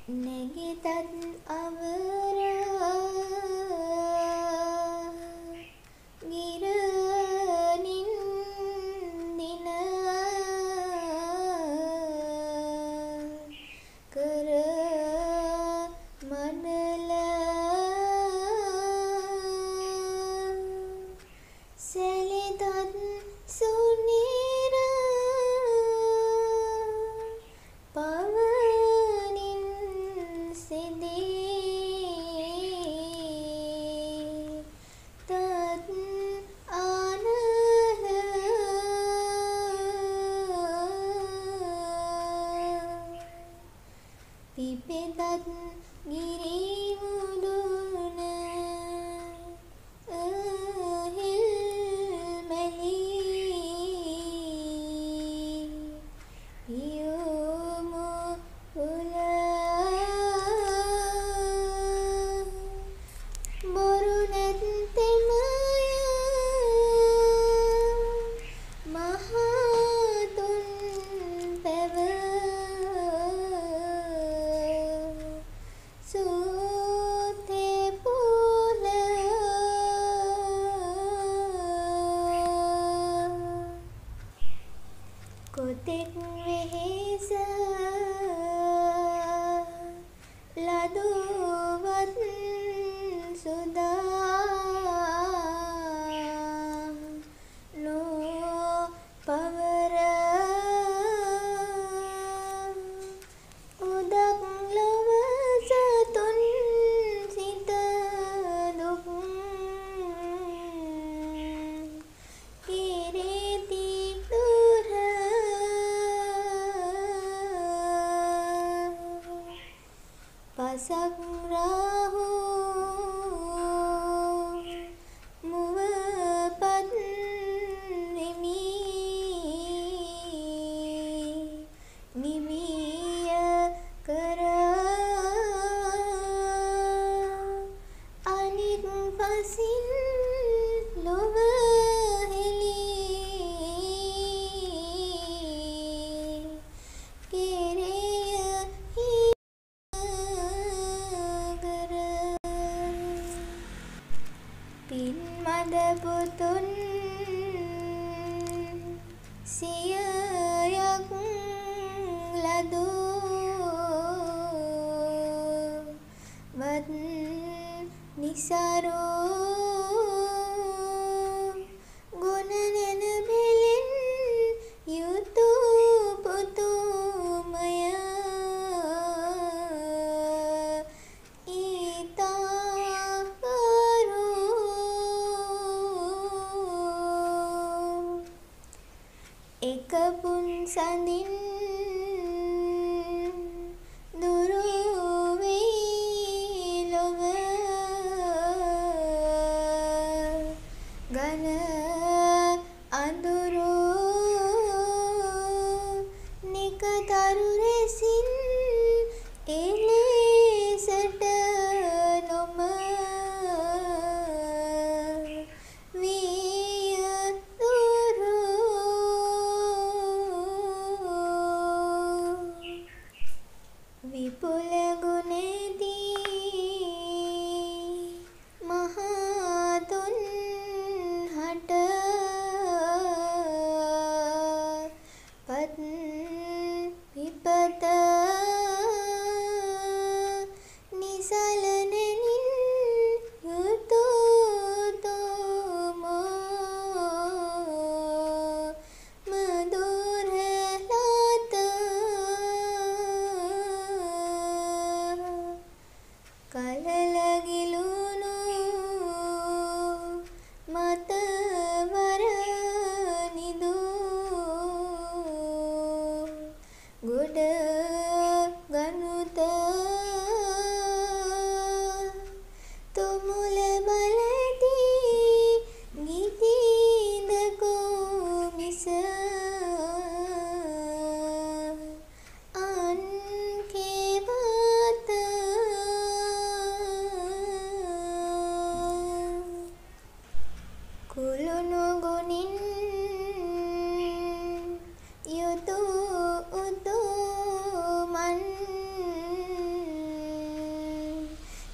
නැගිතත් අවර ගිරනින් දින කර මනල සැලිතත් සුනිර පවනින් සිදී තත් ආනල පිපෙතත් ගිරි මුදුන අහිල් මැලි පියුමු උල බොරු නැත්තෙමය මහතුන් පැව සූතේ පුල කොතෙක් වෙහෙස ලදුවත් සුදා ලෝ පවර උදක් ලොව සතුන් සිත දුක් කිරිති දුර පසක් රාහු මුවපත් නිමි නිමිය කර අනික් පසින් ලොව හෙළි කෙරෙය කර පින් මද පුතුන් සියයක් ලදුවත් නිසරෝ ගුණ නැනබෙලෙන් යුතු පුතුමය එක පුන් සඳින් දුරු වෙයි ලොව ඝන අඳුරු නිකතරු රැසින් එලෙසට නොම විපුල ගුණෙදී මහතුන් හට පත් විපත නිසලනෙනින් යුතු තෝමෝ මధుර ලත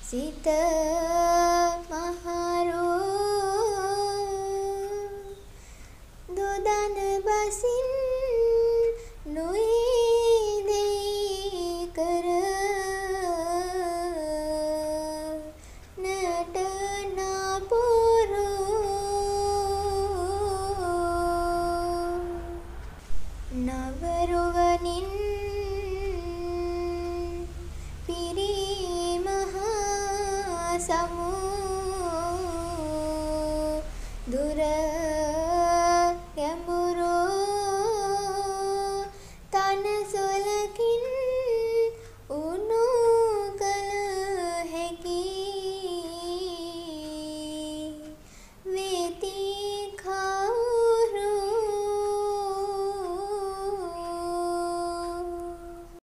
සිත